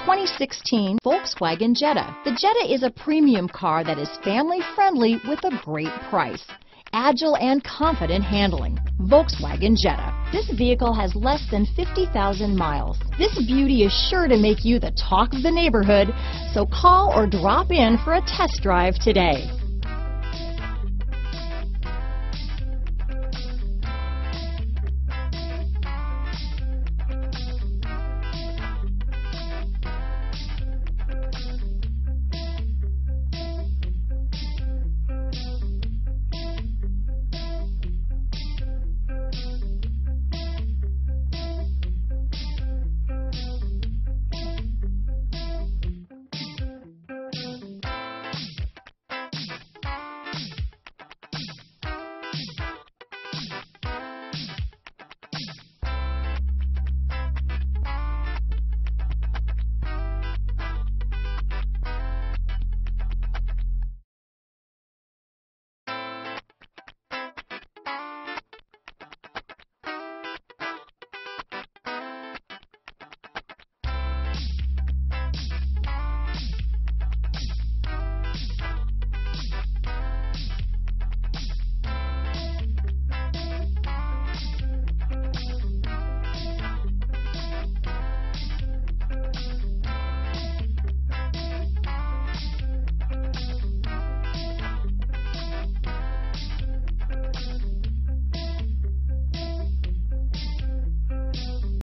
2016 Volkswagen Jetta. The Jetta is a premium car that is family-friendly with a great price. Agile and confident handling. Volkswagen Jetta. This vehicle has less than 50,000 miles. This beauty is sure to make you the talk of the neighborhood, so call or drop in for a test drive today.